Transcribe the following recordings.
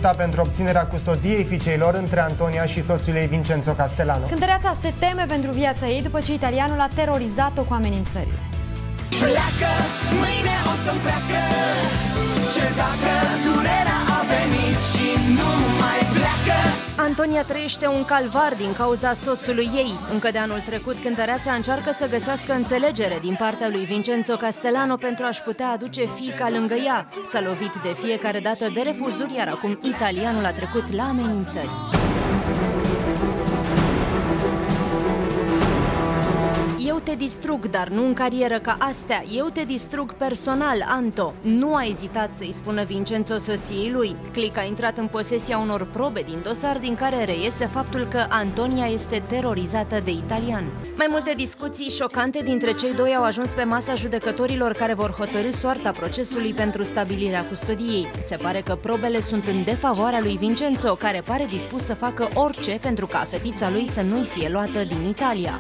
Pentru obținerea custodiei fiicei lor între Antonia și soțul ei Vincenzo Castellano. Cântăreața se teme pentru viața ei după ce italianul a terorizat-o cu amenințările. Pleacă, mâine o să-mi treacă, ce dacă durerea a venit și nu mai pleacă. Antonia trăiește un calvar din cauza soțului ei. Încă de anul trecut, cântăreața încearcă să găsească înțelegere din partea lui Vincenzo Castellano pentru a-și putea aduce fiica lângă ea. S-a lovit de fiecare dată de refuzuri, iar acum italianul a trecut la amenințări. Eu te distrug, dar nu în carieră ca astea. Eu te distrug personal, Anto. Nu a ezitat să-i spună Vincenzo soției lui. Click a intrat în posesia unor probe din dosar din care reiese faptul că Antonia este terorizată de italian. Mai multe discuții șocante dintre cei doi au ajuns pe masa judecătorilor care vor hotărî soarta procesului pentru stabilirea custodiei. Se pare că probele sunt în defavoarea lui Vincenzo, care pare dispus să facă orice pentru ca fetița lui să nu-i fie luată din Italia.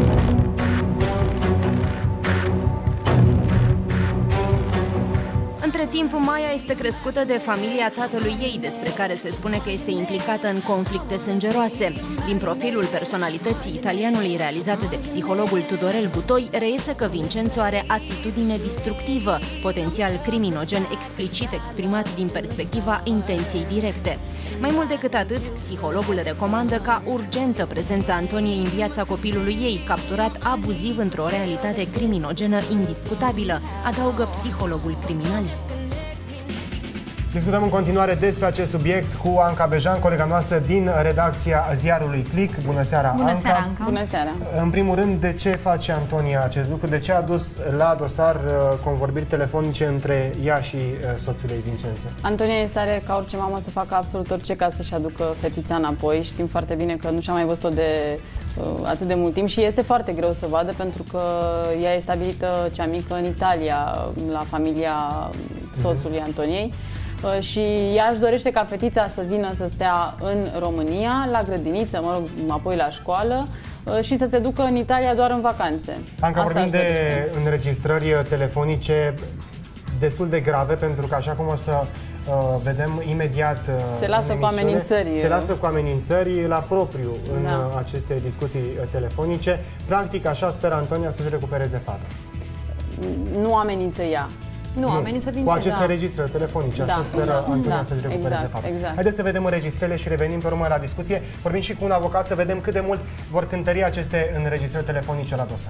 Între timp, Maia este crescută de familia tatălui ei, despre care se spune că este implicată în conflicte sângeroase. Din profilul personalității italianului realizat de psihologul Tudorel Butoi, reiese că Vincenzo are atitudine distructivă, potențial criminogen explicit exprimat din perspectiva intenției directe. Mai mult decât atât, psihologul recomandă ca urgentă prezența Antoniei în viața copilului ei, capturat abuziv într-o realitate criminogenă indiscutabilă, adaugă psihologul criminalist. Discutăm în continuare despre acest subiect cu Anca Bejan, colega noastră din redacția ziarului Click. Bună seara, Anca! Bună seara, Anca! Bună seara! În primul rând, de ce face Antonia acest lucru? De ce a dus la dosar convorbiri telefonice între ea și soțul ei, Vincenzo? Antonia este are ca orice mamă să facă absolut orice ca să-și aducă fetița înapoi. Știm foarte bine că nu și-a mai văzut-o de atât de mult timp și este foarte greu să o vadă pentru că ea e stabilită cea mică în Italia, la familia soțului Antoniei. Și ea își dorește ca fetița să vină să stea în România, la grădiniță, mă rog, apoi la școală și să se ducă în Italia doar în vacanțe. Anca, vorbim de înregistrări telefonice destul de grave, pentru că, așa cum o să vedem imediat se lasă cu amenințări. Se lasă cu amenințări la propriu în aceste discuții telefonice. Practic, așa speră Antonia să-și recupereze fata. Nu amenință ea. Nu, amenință Vincenzo. Cu aceste registrări telefonice, așa speră Antonia să-și recupereze fata. Exact. Haideți să vedem înregistrările și revenim pe urmă la discuție. Vorbim și cu un avocat să vedem cât de mult vor cântări aceste înregistrări telefonice la dosar.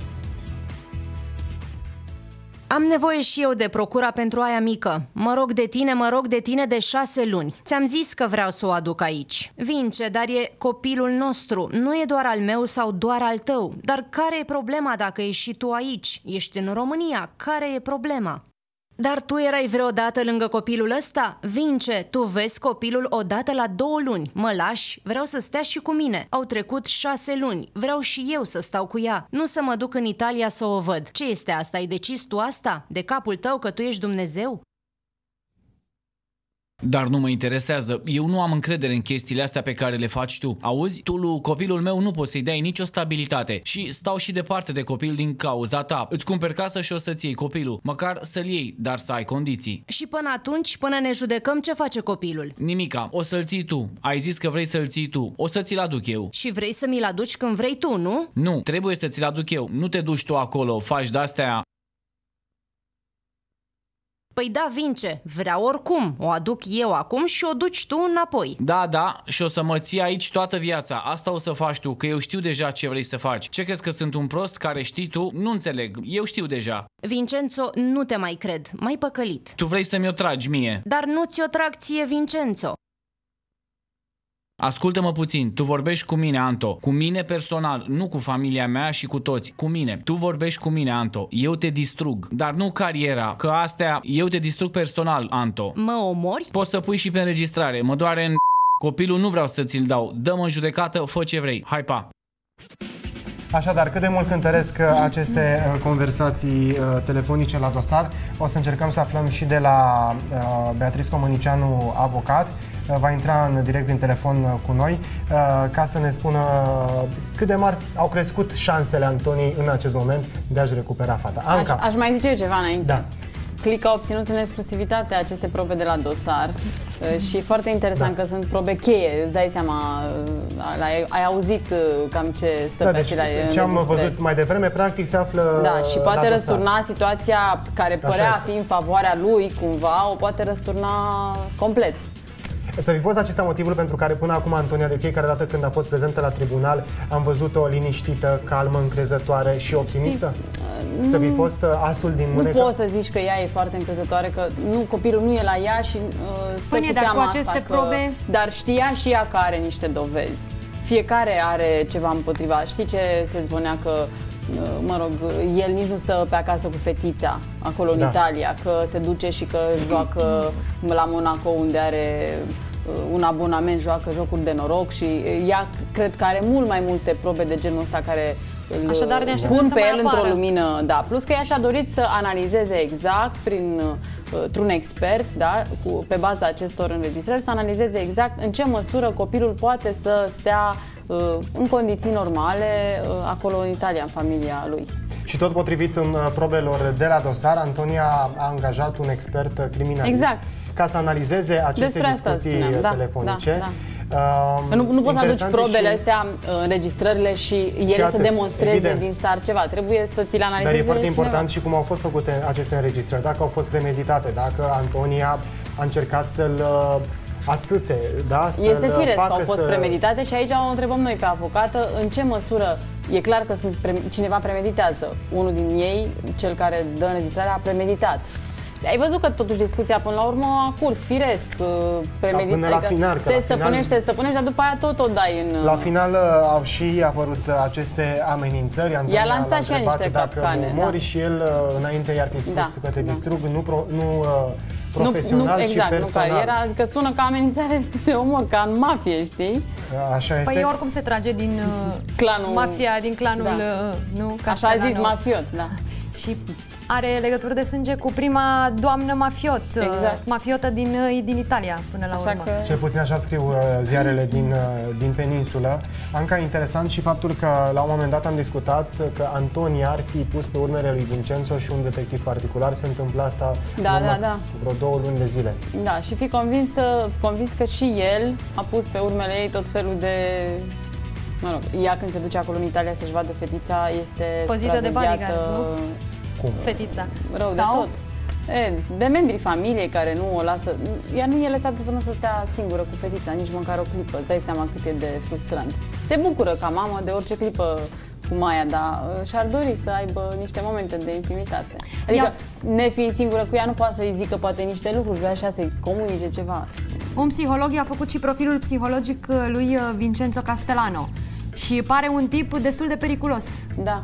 Am nevoie și eu de procura pentru aia mică. Mă rog de tine de 6 luni. Ți-am zis că vreau să o aduc aici. Vince, dar e copilul nostru. Nu e doar al meu sau doar al tău. Dar care e problema dacă ești și tu aici? Ești în România. Care e problema? Dar tu erai vreodată lângă copilul ăsta? Vince, tu vezi copilul odată la 2 luni. Mă lași? Vreau să stea și cu mine. Au trecut 6 luni. Vreau și eu să stau cu ea. Nu să mă duc în Italia să o văd. Ce este asta? Ai decis tu asta? De capul tău că tu ești Dumnezeu? Dar nu mă interesează. Eu nu am încredere în chestiile astea pe care le faci tu. Auzi? Tu lui copilul meu nu poți să-i dai nicio stabilitate. Și stau și departe de copil din cauza ta. Îți cumperi casă și o să-ți iei copilul. Măcar să-l iei, dar să ai condiții. Și până atunci, până ne judecăm, ce face copilul? Nimica. O să-l ții tu. Ai zis că vrei să-l ții tu. O să ți-l aduc eu. Și vrei să mi-l aduci când vrei tu, nu? Nu. Trebuie să ți-l aduc eu. Nu te duci tu acolo. Faci de-astea. Păi da, Vince, vreau oricum. O aduc eu acum și o duci tu înapoi. Da, și o să mă ții aici toată viața. Asta o să faci tu, că eu știu deja ce vrei să faci. Ce crezi că sunt un prost care știi tu? Nu înțeleg, eu știu deja. Vincenzo, nu te mai cred, m-ai păcălit. Tu vrei să mi-o tragi mie. Dar nu ți-o trag ție, Vincenzo. Ascultă-mă puțin, tu vorbești cu mine, Anto. Cu mine personal, nu cu familia mea și cu toți. Cu mine. Tu vorbești cu mine, Anto. Eu te distrug. Dar nu cariera, că astea... Eu te distrug personal, Anto. Mă omori? Poți să pui și pe înregistrare. Mă doare în... Copilul nu vreau să ți-l dau. Dă-mă în judecată, fă ce vrei. Hai, pa! Așadar, cât de mult cântăresc aceste conversații telefonice la dosar, o să încercăm să aflăm și de la Beatrice Comănicianu, avocat. Va intra în direct prin telefon cu noi ca să ne spună cât de mari au crescut șansele Antoniei în acest moment de a-și recupera fata. Anca. Aș mai zice eu ceva înainte. Da. Click a obținut în exclusivitate aceste probe de la dosar Și e foarte interesant că sunt probe cheie, îți dai seama, ai auzit cam ce stă pe acele înregistrări. Ce am văzut mai devreme, practic se află și poate răsturna situația care părea a fi în favoarea lui, cumva, o poate răsturna complet. Să fi fost acesta motivul pentru care până acum Antonia, de fiecare dată când a fost prezentă la tribunal, am văzut-o liniștită, calmă, încrezătoare și optimistă? Să fi fost asul din mânecă? Nu poți să zici că ea e foarte încrezătoare, că copilul nu e la ea și stă cu teama asta, probe... Dar știa și ea că are niște dovezi. Fiecare are ceva împotriva. Știi ce se zvonea că el nici nu stă pe acasă cu fetița acolo în Italia, că se duce și că joacă la Monaco, unde are un abonament, joacă jocuri de noroc și ea cred că are mult mai multe probe de genul ăsta care îl pun pe el într-o lumină. Da, plus că ea și-a dorit să analizeze exact printr-un expert, da, pe baza acestor înregistrări, să analizeze exact în ce măsură copilul poate să stea în condiții normale acolo în Italia, în familia lui. Și tot potrivit în probelor de la dosar, Antonia a angajat un expert criminalist ca să analizeze aceste discuții telefonice. Nu poți să aduci probele astea, înregistrările și ele să demonstreze din start ceva. Trebuie să ți le analizeze. Dar e foarte important și cum au fost făcute aceste înregistrări. Dacă au fost premeditate, dacă Antonia a încercat să-l atâțe, da? Este firesc că au fost premeditate și aici o întrebăm noi pe avocată în ce măsură e clar că cineva premeditează. Unul din ei, cel care dă înregistrarea, a premeditat. Ai văzut că totuși discuția până la urmă a curs, firesc, premeditat. Până la final, te stăpânești, dar după aia tot o dai în... La final au și apărut aceste amenințări. I-a lansat și niște capcane. Mori și el înainte i-ar fi spus că te distrug, nu profesional, ci personal. Nu cariera, adică sună ca amenințare de omor, ca în mafie, știi? Așa este. Păi oricum se trage din clanul, mafia, din clanul, nu? Așa a zis, mafiot, da. Și are legături de sânge cu prima doamnă mafiot, mafiotă din Italia, până la urmă. Cel puțin așa scriu ziarele din peninsulă. Anca, interesant și faptul că la un moment dat am discutat că Antonia ar fi pus pe urmele lui Vincenzo și un detectiv particular. Se întâmplă asta vreo 2 luni de zile. Da, și fi convins că și el a pus pe urmele ei tot felul de... Mă rog, ea când se duce acolo în Italia să-și vadă fetița, este pozită de bodyguards, nu? Cum? Fetița. Rău de tot. De membrii familiei care nu o lasă... Ea nu e lăsată să nu să stea singură cu fetița, nici măcar o clipă. Îți dai seama cât e de frustrant. Se bucură ca mamă de orice clipă cu Maia, dar și-ar dori să aibă niște momente de intimitate. Adică, nefiind singură cu ea, nu poate să-i zică poate niște lucruri, vrea așa să-i comunice ceva. Un psiholog i-a făcut și profilul psihologic lui Vincenzo Castellano și pare un tip destul de periculos. Da.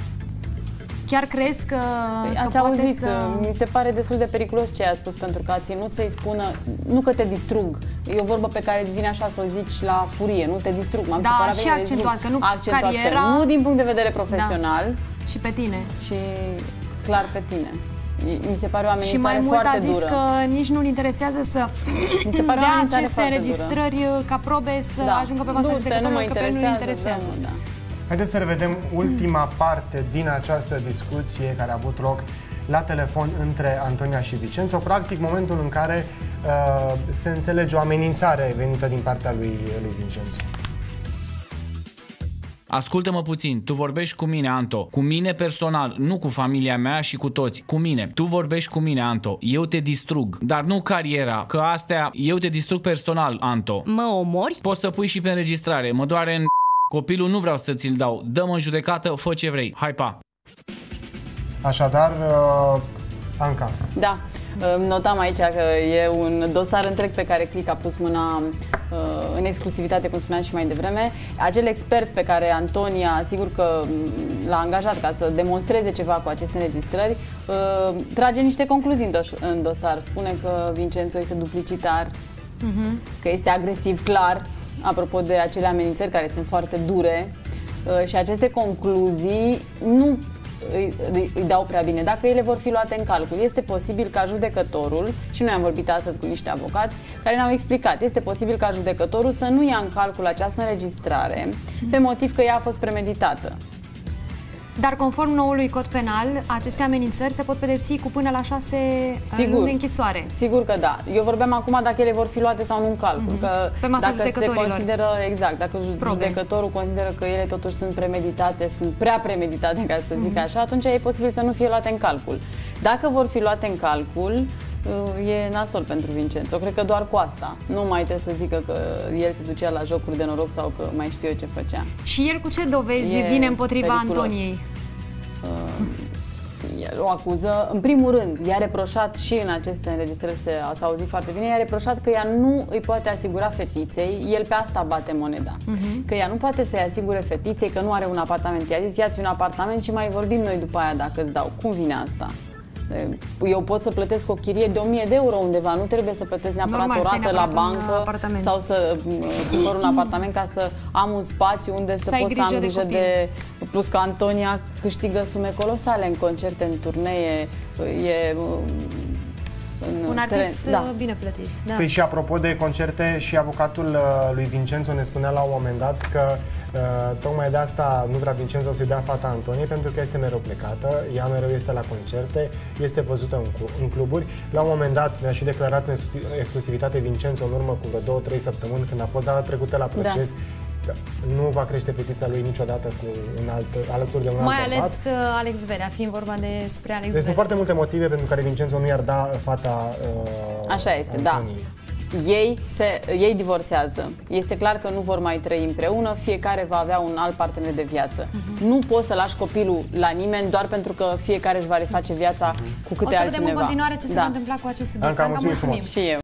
Chiar crezi că ați auzit, mi se pare destul de periculos ce a spus, pentru că a ținut să-i spună, nu că te distrug, e o vorbă pe care îți vine așa să o zici la furie, nu te distrug. Și accentuat, că nu cariera, nu din punct de vedere profesional. Și pe tine. Și clar pe tine. Mi se pare o amenințare foarte dură. Și mai mult a zis că nici nu-l interesează să dea aceste înregistrări ca probe să ajungă pe masa judecătorilor, că pe nu-l interesează. Haideți să revedem ultima parte din această discuție care a avut loc la telefon între Antonia și Vincenzo, practic momentul în care se înțelege o amenințare venită din partea lui Vincenzo. Ascultă-mă puțin, tu vorbești cu mine, Anto, cu mine personal, nu cu familia mea și cu toți, cu mine. Tu vorbești cu mine, Anto, eu te distrug, dar nu cariera, că astea, eu te distrug personal, Anto. Mă omori? Poți să pui și pe înregistrare, mă doare în... Copilul nu vreau să ți-l dau, dă-mă în judecată, fă ce vrei, hai pa! Așadar, Anca. Da, notam aici că e un dosar întreg pe care Click a pus mâna în exclusivitate, cum spuneam și mai devreme. Acel expert pe care Antonia, sigur că l-a angajat ca să demonstreze ceva cu aceste înregistrări, trage niște concluzii în dosar. Spune că Vincenzo este duplicitar, că este agresiv, clar, apropo de acele amenințări care sunt foarte dure, și aceste concluzii nu îi dau prea bine. Dacă ele vor fi luate în calcul, este posibil ca judecătorul, și noi am vorbit astăzi cu niște avocați care ne-au explicat, este posibil ca judecătorul să nu ia în calcul această înregistrare pe motiv că ea a fost premeditată. Dar conform noului cod penal, aceste amenințări se pot pedepsi cu până la 6 luni de închisoare. Sigur că da. Eu vorbeam acum dacă ele vor fi luate sau nu în calcul. Că pe masa dacă se consideră, exact, dacă judecătorul consideră că ele totuși sunt premeditate, sunt prea premeditate, ca să zic așa, atunci e posibil să nu fie luate în calcul. Dacă vor fi luate în calcul, e nasol pentru Vincenzo. Cred că doar cu asta. Nu mai trebuie să zică că el se ducea la jocuri de noroc sau că mai știu eu ce făcea. Și el cu ce dovezi vine împotriva periculos. Antoniei? El o acuză, în primul rând, i-a reproșat și în aceste înregistrări s-a auzit foarte bine, i-a reproșat că ea nu îi poate asigura fetiței, el pe asta bate moneda, că ea nu poate să-i asigure fetiței că nu are un apartament. I-a zis, ia-ți un apartament și mai vorbim noi după aia dacă îți dau. Cum vine asta? Eu pot să plătesc o chirie de 1000 de euro undeva, nu trebuie să plătesc neapărat o rată la bancă sau să cumpăr un apartament ca să am un spațiu unde să pot să am grijă de... Plus că Antonia câștigă sume colosale în concerte, în turnee, e... Un artist bine plătit. Da. Păi și apropo de concerte, și avocatul lui Vincenzo ne spunea la un moment dat că tocmai de asta nu vrea Vincenzo să-i dea fata Antoniei, pentru că este mereu plecată, ea mereu este la concerte, este văzută în cluburi. La un moment dat ne-a și declarat în exclusivitate Vincenzo în urmă cu vreo 2-3 săptămâni, când a fost data trecută la proces. Da. Nu va crește fetița lui niciodată cu un alături de un alt mai ales Alex Verea, fiind vorba despre Alex Verea. Sunt foarte multe motive pentru care Vincenzo nu i-ar da fata Așa este, Antoniei. Da. Ei divorțează. Este clar că nu vor mai trăi împreună, fiecare va avea un alt partener de viață. Nu poți să lași copilul la nimeni doar pentru că fiecare își va reface viața cu câte altcineva. O să vedem în continuare ce se va întâmpla cu acest subiect. Anca, mulțumim frumos. Și eu.